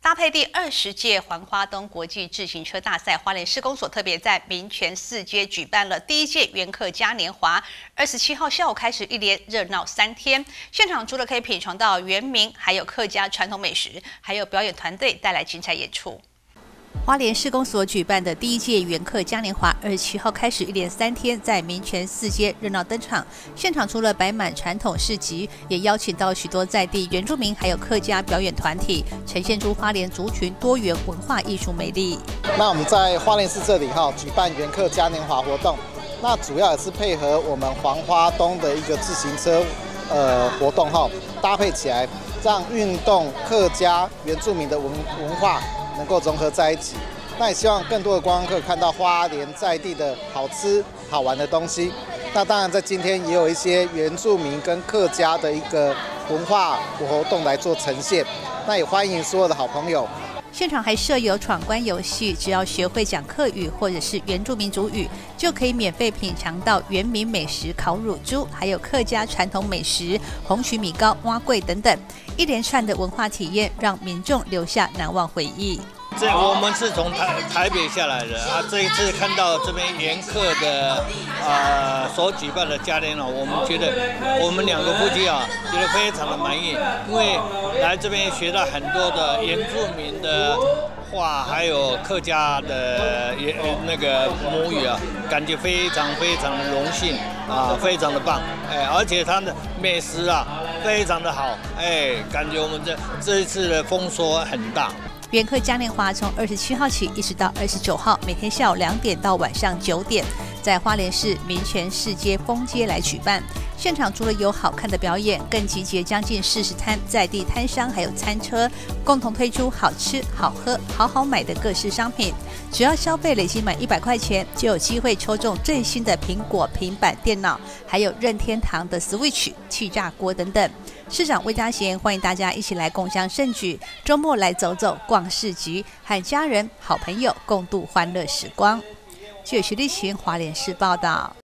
搭配第20届环花东国际自行车大赛，花莲市公所特别在民权4街举办了第1届原客嘉年华。27号下午开始，一连热闹3天。现场除了可以品尝到原民，还有客家传统美食，还有表演团队带来精彩演出。花莲市公所举办的第1届原客嘉年华，27号开始一连3天，在民权4街热闹登场。现场除了摆满传统市集，也邀请到许多在地原住民，还有客家表演团体，呈现出花莲族群多元文化艺术魅力。 那我们在花莲市这里举办原客嘉年华活动，那主要也是配合我们黄花东的一个自行车活动搭配起来，让运动、客家、原住民的文化能够融合在一起。那也希望更多的观光客看到花莲在地的好吃好玩的东西。那当然在今天也有一些原住民跟客家的一个文化活动来做呈现。那也欢迎所有的好朋友。 现场还设有闯关游戏，只要学会讲客语或者是原住民族语，就可以免费品尝到原民美食烤乳猪，还有客家传统美食红曲米糕、蛙粿等等，一连串的文化体验让民众留下难忘回忆。 我们是从台北下来的啊，这一次看到这边原客的所举办的嘉年华，我们觉得我们2个夫妻觉得非常的满意，因为来这边学到很多的原住民的话，还有客家的那个母语感觉非常的荣幸非常的棒，而且它的美食非常的好，感觉我们这一次的丰收很大。 原客嘉年华从27号起一直到29号，每天下午2点到晚上9点，在花莲市民权4街封街来举办。现场除了有好看的表演，更集结将近40摊在地摊商还有餐车，共同推出好吃、好喝、好买的各式商品。只要消费累积满100块钱，就有机会抽中最新的苹果平板电脑，还有任天堂的 Switch 气炸锅等等。市长魏家贤欢迎大家一起来共襄盛举，周末来走走逛市集，和家人好朋友共度欢乐时光。据徐立群华联市报道。